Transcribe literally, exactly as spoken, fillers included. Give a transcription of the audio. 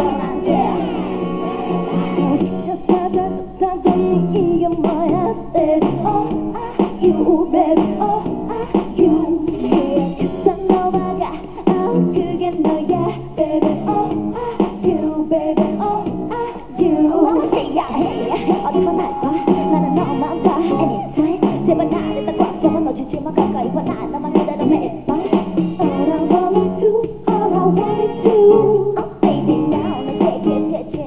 진짜 사라졌다더니 이게 뭐야 baby oh ah you baby oh ah you 그래서 너와가 oh 그게 너야 baby oh ah you baby oh ah you hey 어디 만날까 나는 너만 봐 anytime 제발 나를 딱 꽉 잡아 놓치지 마 가까이 와 난 너만 기다려 매일 밤 All I wanna do all I wanna do oh baby now 내 얘기에 대체